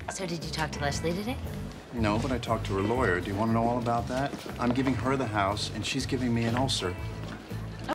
So did you talk to Leslie today? No, but I talked to her lawyer. Do you want to know all about that? I'm giving her the house, and she's giving me an ulcer.